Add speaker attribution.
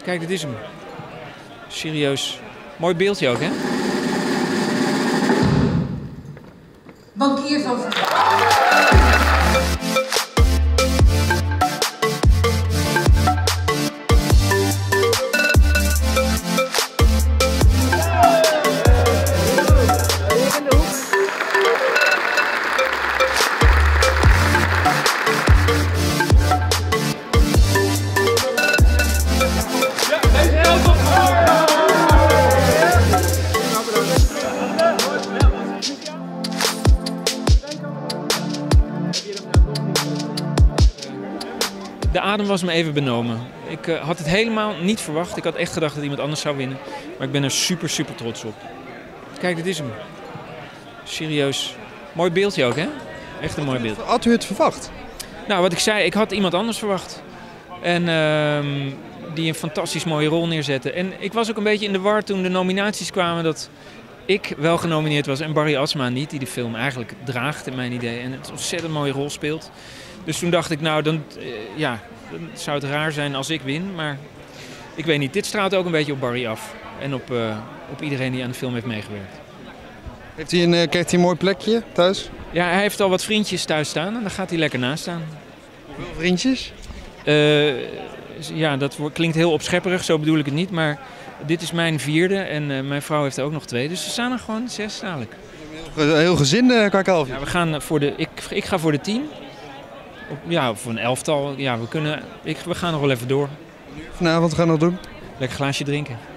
Speaker 1: Kijk, dit is hem. Serieus. Mooi beeldje ook, hè?
Speaker 2: Bankiers over.
Speaker 1: De adem was me even benomen. Ik had het helemaal niet verwacht. Ik had echt gedacht dat iemand anders zou winnen. Maar ik ben er super trots op. Kijk, dit is hem. Serieus. Mooi beeldje ook, hè? Echt een mooi beeld.
Speaker 3: Had u het verwacht?
Speaker 1: Nou, wat ik zei, ik had iemand anders verwacht. En die een fantastisch mooie rol neerzette. En ik was ook een beetje in de war toen de nominaties kwamen dat ik wel genomineerd was en Barry Asma niet, die de film eigenlijk draagt in mijn idee. En het een ontzettend mooie rol speelt. Dus toen dacht ik, nou, dan zou het raar zijn als ik win. Maar ik weet niet, dit straalt ook een beetje op Barry af. En op iedereen die aan de film heeft meegewerkt.
Speaker 3: Krijgt hij een mooi plekje thuis?
Speaker 1: Ja, hij heeft al wat vriendjes thuis staan en daar gaat hij lekker naast staan.
Speaker 3: Hoeveel vriendjes?
Speaker 1: Ja, dat klinkt heel opschepperig, zo bedoel ik het niet. Maar dit is mijn 4e en mijn vrouw heeft er ook nog 2. Dus er staan er gewoon 6 dadelijk.
Speaker 3: Heel gezin, kan ik al.
Speaker 1: Ja, we gaan ik ga voor de 10. Voor een 11-tal. Ja, we gaan nog wel even door.
Speaker 3: Vanavond gaan we nog doen?
Speaker 1: Lekker glaasje drinken.